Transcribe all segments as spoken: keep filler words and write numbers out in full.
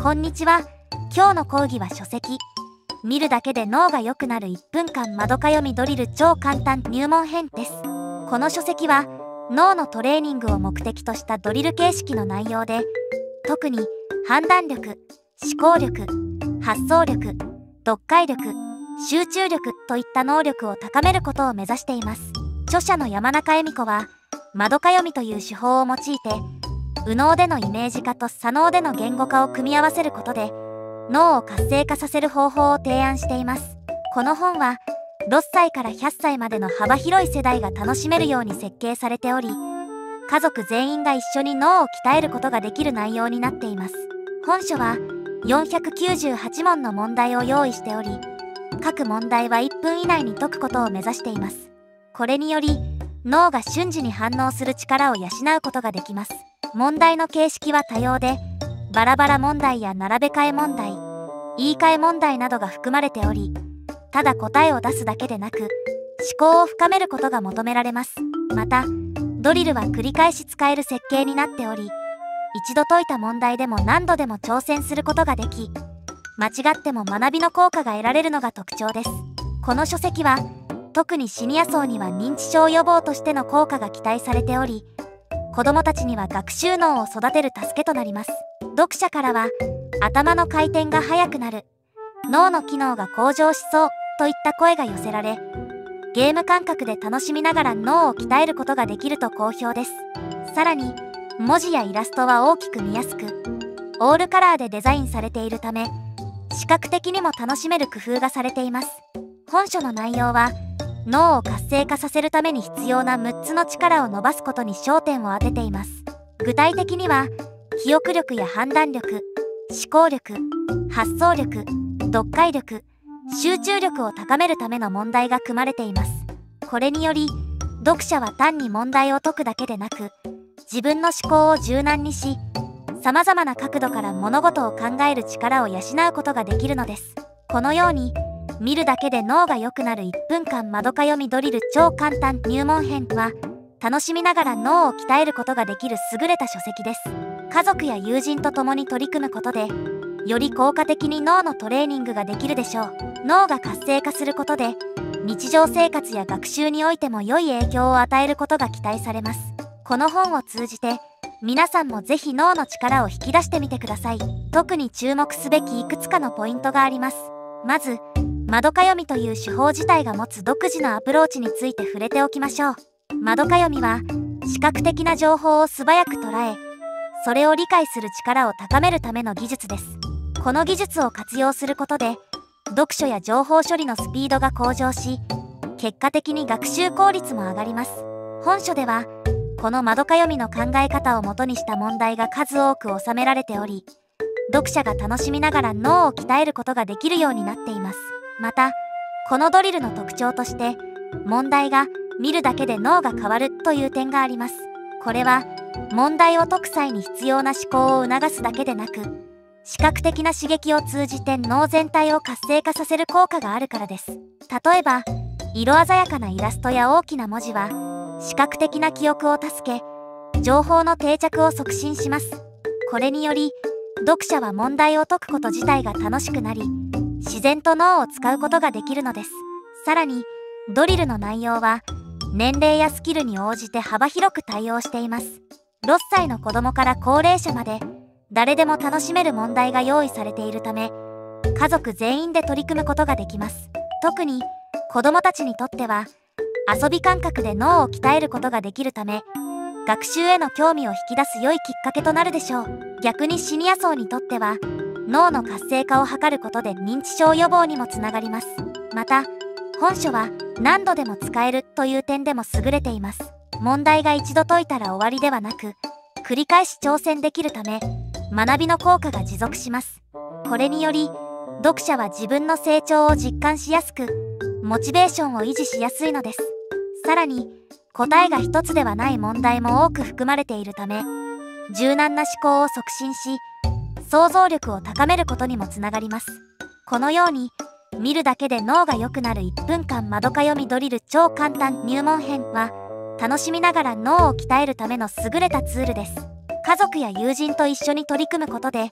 こんにちは。今日の講義は書籍見るだけで脳が良くなるいっぷんかんまどか読みドリル超簡単入門編です。この書籍は脳のトレーニングを目的としたドリル形式の内容で、特に判断力、思考力、発想力、読解力、集中力といった能力を高めることを目指しています。著者の山中恵美子はまどか読みという手法を用いて、右脳でのイメージ化と左脳での言語化を組み合わせることで脳を活性化させる方法を提案しています。この本はろっさいからひゃっさいまでの幅広い世代が楽しめるように設計されており、家族全員が一緒に脳を鍛えることができる内容になっています。本書はよんひゃくきゅうじゅうはちもんの問題を用意しており、各問題はいっぷん以内に解くことを目指しています。これにより脳が瞬時に反応する力を養うことができます。問題の形式は多様で、バラバラ問題や並べ替え問題、言い換え問題などが含まれており、ただ答えを出すだけでなく思考を深めることが求められます。またドリルは繰り返し使える設計になっており、一度解いた問題でも何度でも挑戦することができ、間違っても学びの効果が得られるのが特徴です。この書籍は特にシニア層には認知症予防としての効果が期待されており、子どもたちには学習脳を育てる助けとなります。読者からは頭の回転が速くなる、脳の機能が向上しそうといった声が寄せられ、ゲーム感覚で楽しみながら脳を鍛えることができると好評です。さらに文字やイラストは大きく見やすく、オールカラーでデザインされているため視覚的にも楽しめる工夫がされています。本書の内容は脳を活性化させるために必要なむっつの力を伸ばすことに焦点を当てています。具体的には記憶力や判断力、思考力、発想力、読解力、集中力を高めるための問題が組まれています。これにより読者は単に問題を解くだけでなく、自分の思考を柔軟にし、さまざまな角度から物事を考える力を養うことができるのです。このように見るだけで脳が良くなるいっぷんかんまどか読みドリル超簡単入門編は、楽しみながら脳を鍛えることができる優れた書籍です。家族や友人と共に取り組むことで、より効果的に脳のトレーニングができるでしょう。脳が活性化することで、日常生活や学習においても良い影響を与えることが期待されます。この本を通じて、皆さんもぜひ脳の力を引き出してみてください。特に注目すべきいくつかのポイントがあります。まず、まどか読みという手法自体が持つ独自のアプローチについて触れておきましょう。まどか読みは視覚的な情報を素早く捉え、それを理解する力を高めるための技術です。この技術を活用することで、読書や情報処理のスピードが向上し、結果的に学習効率も上がります。本書ではこのまどか読みの考え方をもとにした問題が数多く収められており、読者が楽しみながら脳を鍛えることができるようになっています。またこのドリルの特徴として、問題が見るだけで脳が変わるという点があります。これは問題を解く際に必要な思考を促すだけでなく、視覚的な刺激を通じて脳全体を活性化させる効果があるからです。例えば色鮮やかなイラストや大きな文字は視覚的な記憶を助け、情報の定着を促進します。これにより読者は問題を解くこと自体が楽しくなり、自然と脳を使うことができるのです。さらにドリルの内容は年齢やスキルに応じて幅広く対応しています。ろっさいの子供から高齢者まで誰でも楽しめる問題が用意されているため、家族全員で取り組むことができます。特に子供たちにとっては遊び感覚で脳を鍛えることができるため、学習への興味を引き出す良いきっかけとなるでしょう。逆にシニア層にとっては脳の活性化を図ることで認知症予防にもつながります。また本書は何度でも使えるという点でも優れています。問題が一度解いたら終わりではなく、繰り返し挑戦できるため学びの効果が持続します。これにより読者は自分の成長を実感しやすく、モチベーションを維持しやすいのです。さらに答えが一つではない問題も多く含まれているため、柔軟な思考を促進し、想像力を高めることにもつながります。このように見るだけで脳が良くなるいっぷんかんまどか読みドリル超簡単入門編は、楽しみながら脳を鍛えるための優れたツールです。家族や友人と一緒に取り組むことで、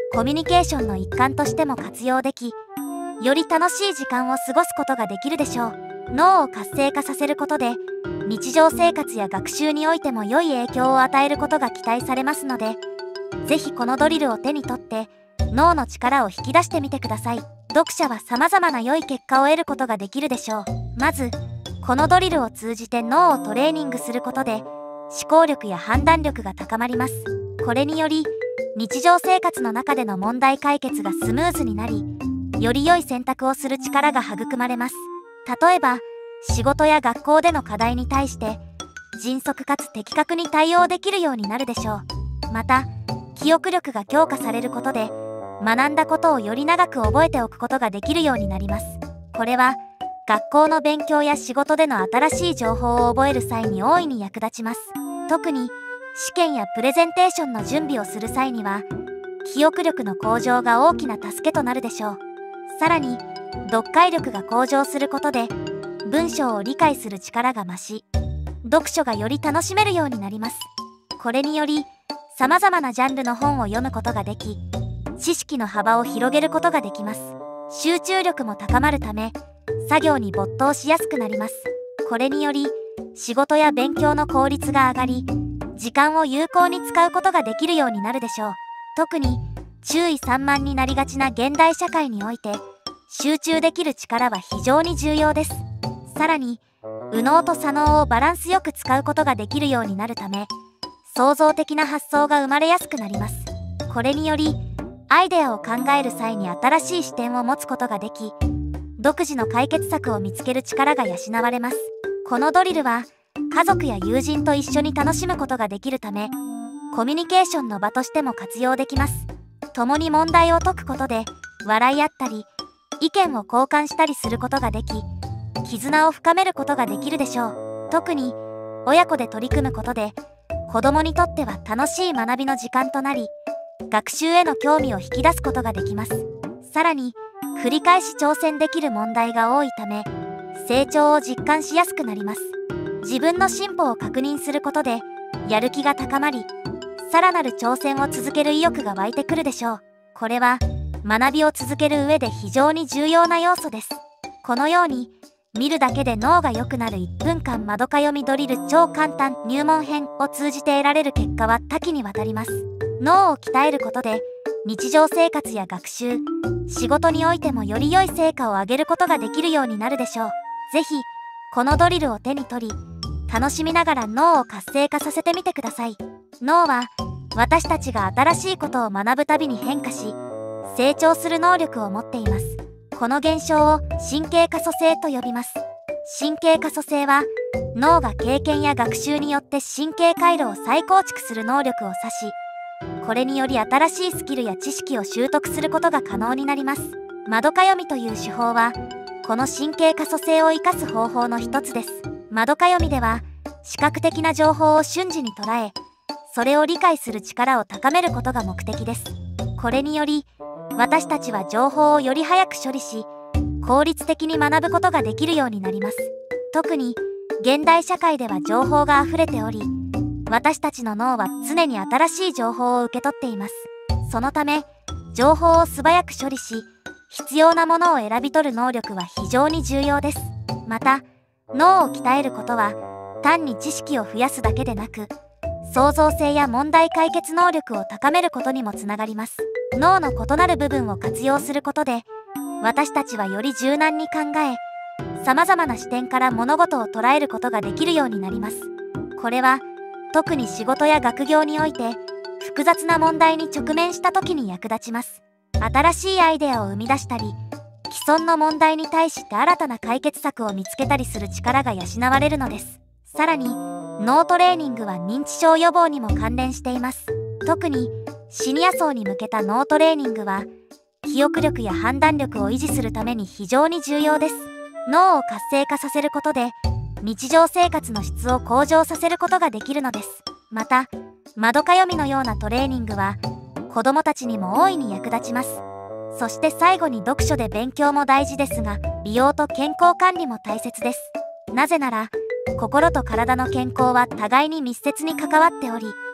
コミュニケーションの一環としても活用でき、より楽しい時間を過ごすことができるでしょう。脳を活性化させることで、日常生活や学習においても良い影響を与えることが期待されますので、ぜひこのドリルを手に取って脳の力を引き出してみてください。読者は様々な良い結果を得ることができるでしょう。まず、このドリルを通じて脳をトレーニングすることで、思考力や判断力が高まります。これにより、日常生活の中での問題解決がスムーズになり、より良い選択をする力が育まれます。例えば、仕事や学校での課題に対して、迅速かつ的確に対応できるようになるでしょう。また、記憶力が強化されることで、学んだことをより長く覚えておくことができるようになります。これは、学校の勉強や仕事での新しい情報を覚える際に大いに役立ちます。特に、試験やプレゼンテーションの準備をする際には、記憶力の向上が大きな助けとなるでしょう。さらに、読解力が向上することで、文章を理解する力が増し、読書がより楽しめるようになります。これにより、様々なジャンルの本を読むことができ、知識の幅を広げることができます。集中力も高まるため、作業に没頭しやすくなります。これにより、仕事や勉強の効率が上がり、時間を有効に使うことができるようになるでしょう。特に、注意散漫になりがちな現代社会において、集中できる力は非常に重要です。さらに、右脳と左脳をバランスよく使うことができるようになるため、創造的な発想が生まれやすくなります。これにより、アイデアを考える際に新しい視点を持つことができ、独自の解決策を見つける力が養われます。このドリルは、家族や友人と一緒に楽しむことができるため、コミュニケーションの場としても活用できます。共に問題を解くことで、笑い合ったり、意見を交換したりすることができ、絆を深めることができるでしょう。特に、親子で取り組むことで、子供にとっては楽しい学びの時間となり、学習への興味を引き出すことができます。さらに、繰り返し挑戦できる問題が多いため、成長を実感しやすくなります。自分の進歩を確認することで、やる気が高まり、さらなる挑戦を続ける意欲が湧いてくるでしょう。これは、学びを続ける上で非常に重要な要素です。このように、見るだけで脳が良くなるいっぷんかんまどか読みドリル超簡単入門編を通じて得られる結果は多岐にわたります。脳を鍛えることで、日常生活や学習、仕事においてもより良い成果を上げることができるようになるでしょう。ぜひ、このドリルを手に取り、楽しみながら脳を活性化させてみてください。脳は、私たちが新しいことを学ぶたびに変化し、成長する能力を持っています。この現象を神経可塑性と呼びます。神経可塑性は、脳が経験や学習によって神経回路を再構築する能力を指し、これにより新しいスキルや知識を習得することが可能になります。まどか読みという手法は、この神経可塑性を生かす方法の一つです。まどか読みでは、視覚的な情報を瞬時に捉え、それを理解する力を高めることが目的です。これにより、私たちは情報をより早く処理し、効率的に学ぶことができるようになります。特に、現代社会では情報があふれており、私たちの脳は常に新しい情報を受け取っています。そのため、情報を素早く処理し、必要なものを選び取る能力は非常に重要です。また、脳を鍛えることは、単に知識を増やすだけでなく、創造性や問題解決能力を高めることにもつながります。脳の異なる部分を活用することで、私たちはより柔軟に考え、様々な視点から物事を捉えることができるようになります。これは、特に仕事や学業において、複雑な問題に直面した時に役立ちます。新しいアイデアを生み出したり、既存の問題に対して新たな解決策を見つけたりする力が養われるのです。さらに、脳トレーニングは認知症予防にも関連しています。特に、シニア層に向けた脳トレーニングは、記憶力や判断力を維持するために非常に重要です。脳を活性化させることで、日常生活の質を向上させることができるのです。また、まどか読みのようなトレーニングは、子どもたちにも大いに役立ちます。そして最後に読書で勉強も大事ですが、美容と健康管理も大切です。なぜなら、心と体の健康は互いに密接に関わっており、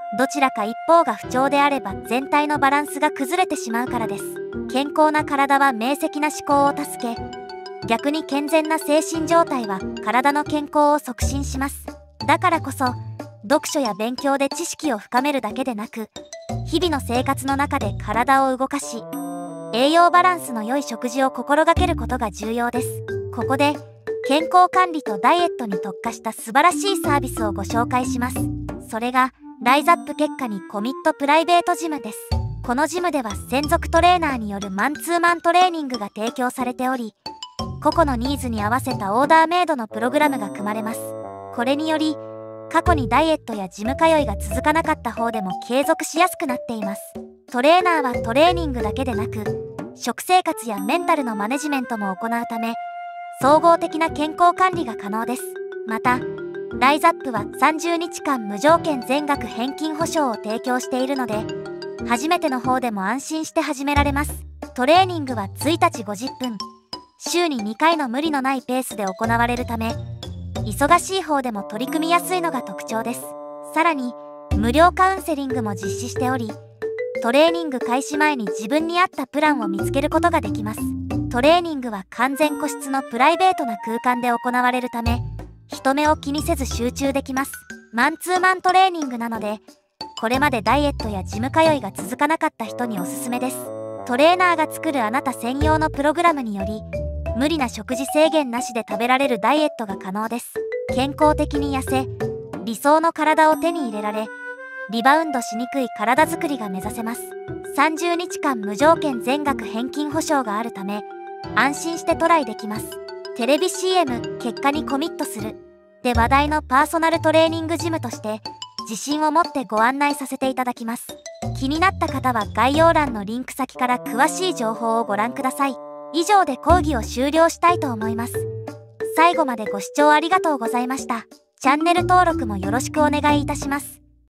どちらか一方が不調であれば全体のバランスが崩れてしまうからです。健康な体は明晰な思考を助け、逆に健全な精神状態は体の健康を促進します。だからこそ、読書や勉強で知識を深めるだけでなく、日々の生活の中で体を動かし、栄養バランスの良い食事を心がけることが重要です。ここで、健康管理とダイエットに特化した素晴らしいサービスをご紹介します。それが、ライズアップ結果にコミットプライベートジムです。このジムでは専属トレーナーによるマンツーマントレーニングが提供されており、個々のニーズに合わせたオーダーメイドのプログラムが組まれます。これにより、過去にダイエットやジム通いが続かなかった方でも継続しやすくなっています。トレーナーはトレーニングだけでなく、食生活やメンタルのマネジメントも行うため、総合的な健康管理が可能です。また、ライズアップはさんじゅうにちかん無条件全額返金保証を提供しているので、初めての方でも安心して始められます。トレーニングはついたちごじゅっぷん、週ににかいの無理のないペースで行われるため、忙しい方でも取り組みやすいのが特徴です。さらに、無料カウンセリングも実施しており、トレーニング開始前に自分に合ったプランを見つけることができます。トレーニングは完全個室のプライベートな空間で行われるため、人目を気にせず集中できます。マンツーマントレーニングなので、これまでダイエットやジム通いが続かなかった人におすすめです。トレーナーが作るあなた専用のプログラムにより、無理な食事制限なしで食べられるダイエットが可能です。健康的に痩せ、理想の体を手に入れられ、リバウンドしにくい体づくりが目指せます。さんじゅうにちかん無条件全額返金保証があるため、安心してトライできます。テレビ シーエム 結果にコミットするで話題のパーソナルトレーニングジムとして自信を持ってご案内させていただきます。気になった方は概要欄のリンク先から詳しい情報をご覧ください。以上で講義を終了したいと思います。最後までご視聴ありがとうございました。チャンネル登録もよろしくお願いいたします。